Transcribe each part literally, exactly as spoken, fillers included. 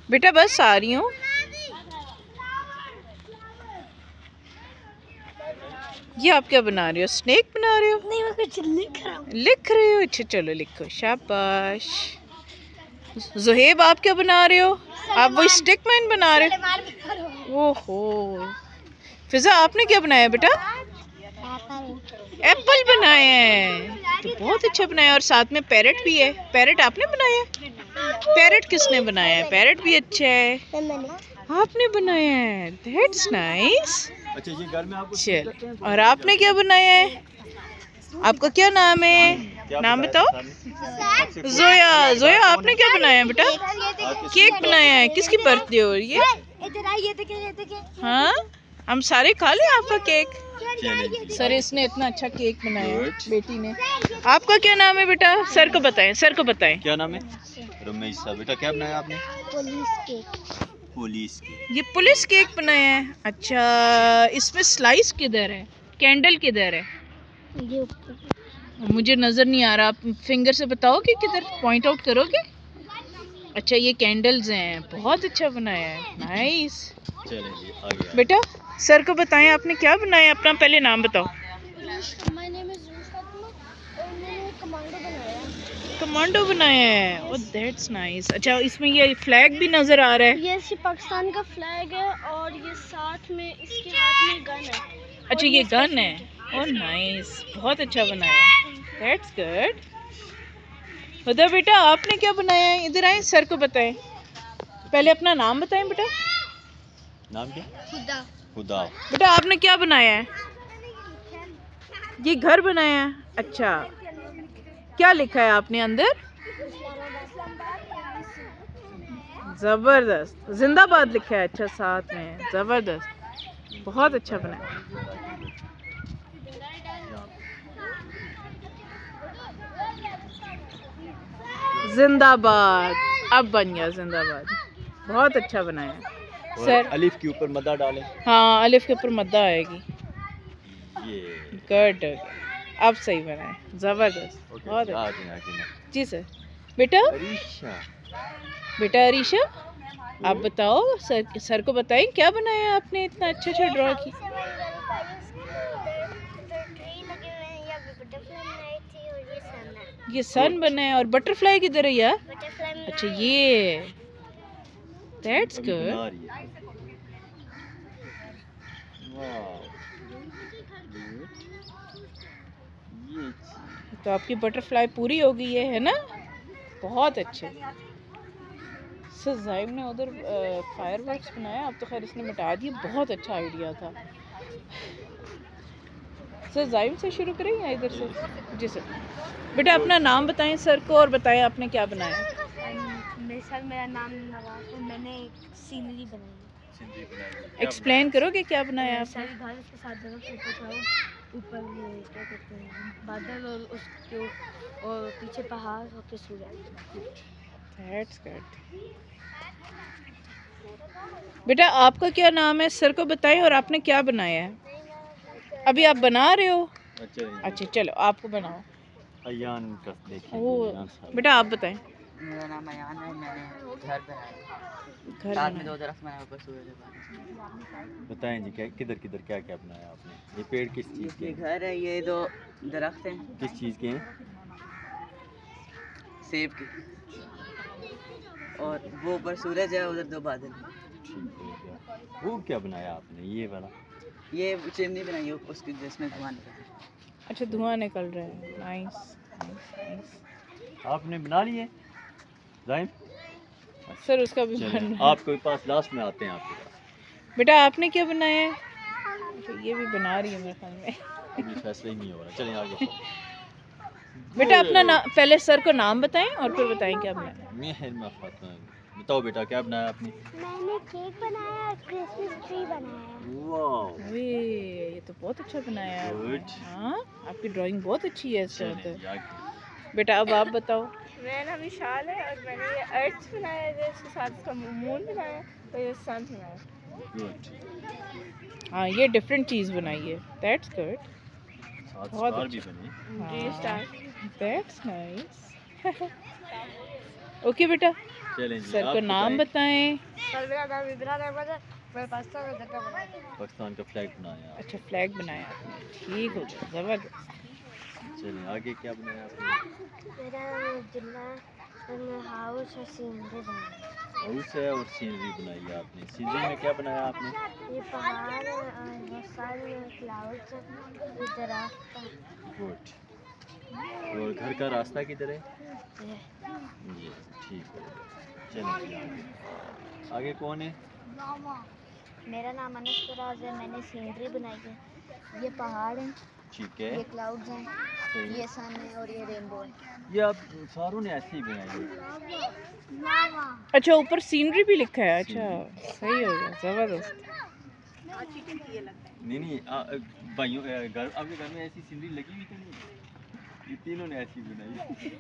बेटा बस आ रही हूँ। ये आप क्या बना रहे हो? स्नेक बना रहे हो? नहीं, मैं कुछ लिख रहा हूँ। लिख रहे हो? अच्छा चलो लिखो, शाबाश। ज़ुहेब आप क्या बना रहे हो? आप वो स्टिक मैन बना रहे हो? ओहो। फिजा आपने क्या बनाया बेटा? एप्पल बनाया है, तो बहुत अच्छा बनाया। और साथ में पैरेट भी है। पैरेट आपने बनाया है? पैरेट किसने बनाया है? पैरेट भी अच्छा है, आपने बनाया है। That's nice. अच्छा ये घर में आपको चल, और आपने क्या बनाया है? आपका क्या नाम है? नाम बताओ। जोया। जोया आपने क्या बनाया है बेटा? केक बनाया है। किसकी बर्थडे हो रही है? हाँ, हम सारे खा लें आपका केक। सर इसने इतना अच्छा केक बनाया है, बेटी ने। आपका क्या नाम है बेटा? सर को बताएं, सर को बताएं। क्या नाम है? रमेश साहब। बेटा क्या बनाया आपने? Police cake. Police cake. ये पुलिस केक बनाया है। अच्छा, इसमें स्लाइस किधर है? कैंडल किधर है? ये ऊपर। मुझे नजर नहीं आ रहा, आप फिंगर से बताओगे किधर? पॉइंट आउट करोगे? अच्छा ये कैंडल्स हैं, बहुत अच्छा बनाया है, नाइस। चलें जी आगे। बेटा सर को बताएं आपने क्या बनाया है? अपना पहले नाम बताओ। कमांडो बनाया है। Oh that's nice. अच्छा इसमें ये फ्लैग भी नजर आ रहा है। ये पाकिस्तान का फ्लैग है और ये साथ में इसके हाथ में गन है। अच्छा ये गन है। ओह नाइस, बहुत अच्छा बनाया, दैट्स गुड। खुदा बेटा आपने क्या बनाया है? इधर आए, सर को बताएं। पहले अपना नाम बताएं बेटा। नाम क्या? खुदा। खुदा। बेटा आपने क्या बनाया है? ये घर बनाया है। अच्छा क्या लिखा है आपने अंदर? जबरदस्त, जिंदाबाद लिखा है। अच्छा साथ में, जबरदस्त, बहुत अच्छा बनाया। जिंदाबाद, अब बन गया जिंदाबाद, बहुत अच्छा बनाया सर। अलिफ के ऊपर मद्दा डालें। हाँ अलिफ के ऊपर मद्दा आएगी। ये गुड, अब सही बनाए, जबरदस्त, बहुत अच्छा। जी सर। बेटा अरीशा। बेटा अरीशा आप बताओ, सर सर को बताएं क्या बनाया आपने? इतना अच्छा अच्छा ड्रॉ किया। ये सन बना है और बटरफ्लाई किधर है यार? अच्छा ये, दैट्स गुड। तो आपकी बटरफ्लाई पूरी हो गई है, है ना? बहुत अच्छे। सर जाइम ने उधर फायर वर्क्स बनाया, अब तो खैर इसने मिटा दिया, बहुत अच्छा आइडिया था। सर जाइम से शुरू करें या इधर से? जी सर। बेटा अपना नाम बताएं सर को और बताएं आपने क्या बनाया। मेरे सर मेरा नाम नवाज है, मैंने एक सीनरी बनाई है। एक्सप्लेन करोगे क्या बनाया आपने? सर घर के साथ जगह ऊपर ऊपर क्या कहते हैं बादल और उसके और पीछे पहाड़ होते सूरज। That's good. बेटा आपका क्या नाम है? सर को बताएं और आपने क्या बनाया है? अभी आप बना रहे हो? अच्छा चलो आपको बनाओ। अयान का देखिए। ओह बेटा आप बताएं। मेरा नाम अयान है, मैंने घर बनाया, घर साथ में दो दरख्त बनाए ऊपर सूरज। बताएं जी क्या किधर किधर क्या क्या बनाया आपने? ये पेड़ किस चीज़ के? ये घर है, ये दो दरख्त हैं। किस चीज़ के हैं? सेब के। और वो ऊपर सूरज है, उधर दो बादल हैं। ठीक है। वो क्या बनाया आपने? ये वाला? ये चिमनी बनाई है उसकी जिसमें धुआं निकलता है। अच्छा धुआं निकल रहा है, नाइस नाइस। आपने बना लिए जाइम? सर उसका भी बनना। आपके पास लास्ट में आते हैं आपके पास। बेटा आपने क्या बनाया है? तो ये भी बना रही है मेरे ख्याल में। अभी फैसला ही नहीं हो रहा, चलें आगे। बेटा अपना ना पहले सर को नाम बताएं और फिर बताएं क्या बनाया। मैं बताओ बेटा क्या बनाया आपने? मैंने केक बनाया और क्रिसमस ट्री बनाया। वाह अरे ये तो बहुत अच्छा बनाया है। गुड। हाँ आपकी ड्राइंग बहुत अच्छी है सर। चलें जी, तो बेटा अब आप बताओ। मेरा नाम विशाल है और मैंने ये अर्थ बनाया है, इसके साथ इसका मून बनाया और ये सन बनाया। गुड। हाँ ये डिफरेंट चीज़ बनाई है, दैट्स गुड। बहुत स्टार भी बने। जी स्टार। That's nice. ओके बेटा। चलें जी, सर आप को नाम बताएं। सर मेरा नाम इमरान अहमद है, मैं पाकिस्तान का झंडा बनाया। पाकिस्तान का फ्लैग बनाया। अच्छा फ्लैग बनाया आपने, ठीक हो गया, जबरदस्त। चलिए आगे क्या बनाया आपने? मेरा नाम अब्दुल्ला है और मैं हाउस और सीनरी बनाया। हाउस है और सीनरी बनाई है आपने। सीनरी में क्या बनाया आपने? ये पहाड़ है और बहुत सारे क्लाउड्स हैं, ये दरख्त है। गुड। और घर का रास्ता किधर है? ये ये ठीक है। चलिए जी, आगे आगे कौन है? मेरा नाम अनस फराज है, मैंने सीनरी बनाई है। ये पहाड़ है, ठीक है, ये क्लाउड्स हैं, सही। ये सन है और ये रेनबो है। ये आप सारों ने ऐसे ही बनाई है। अच्छा ऊपर सीनरी भी लिखा है, अच्छा सही हो गया, जबरदस्त। नहीं नहीं आ, आ, भाइयों आ, घर आपके घर में ऐसी सीनरी लगी हुई तो नहीं? ये तीनों ने ऐसी बनाई।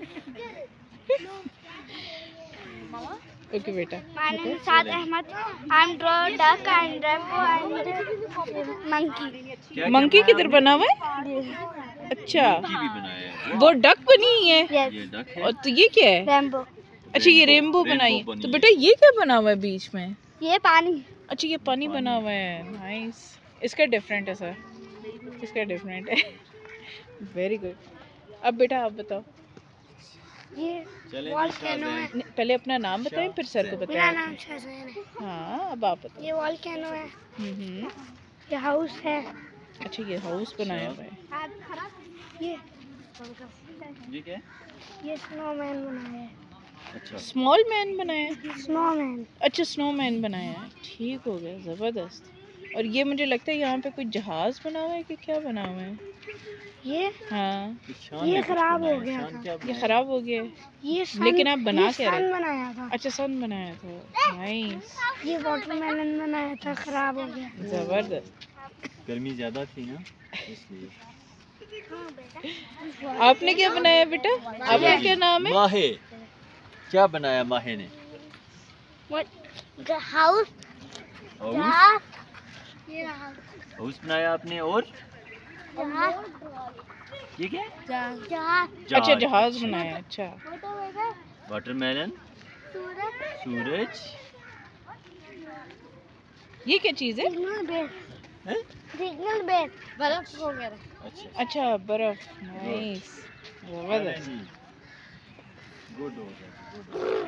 ओके बेटा। My name is Saad Ahmed. I'm draw duck and rainbow and monkey. Monkey किधर बना हुआ है? अच्छा की भी बनाया है। वो डक बनी हुई है, Yes. ये डक है। और तो ये क्या है? Rainbow. अच्छा ये रेनबो रेनबो बनाई है। बनी तो है। बेटा ये क्या बना हुआ है बीच में? ये पानी। अच्छा ये पानी बना हुआ है, नाइस। इसका डिफरेंट है सर, इसका डिफरेंट है। Very good. अब बेटा आप बताओ। ये चलें वॉल्केनो है। नहीं, पहले अपना नाम बताएं फिर सर को मेरा बताएं। नाम शहज़ैन है। हाँ अब आप बताओ। ये वॉल्केनो है। हम्म, ये हाउस है। अच्छा ये हाउस बनाया हुआ है। ये ये क्या है? ये स्नोमैन बनाया है। अच्छा स्मॉल मैन बनाया है। स्नोमैन। अच्छा स्नोमैन बनाया है, ठीक हो गया, ज़बरदस्त। और ये मुझे लगता है यहाँ पे कोई जहाज बना हुआ है कि क्या बना हुआ है? ये हाँ शान ये ने कुछ खराब बनाया हो है। गया शान था। क्या ये बनाया? ख़राब हो गया है। ये सन, लेकिन आप बना ये क्या रहे? सन बनाया था। अच्छा सन बनाया था, नाइस, ये वाटरमेलन बनाया था, खराब हो गया। ज़बरदस्त। गर्मी ज्यादा थी ना इसलिए। आपने क्या बनाया बेटा? आपका क्या नाम है? माहे, क्या बनाया माहे ने? हाउस। हाउस हाउस बनाया आपने। और ये क्या है? अच्छा जहाज। जहाज बनाया, अच्छा वाटरमेलन, सूरज, ये क्या चीज़ है? हैं? बर्फ वगैरह। अच्छा अच्छा बर्फ, नाइस, ज़बरदस्त। गुड हो गया, गुड।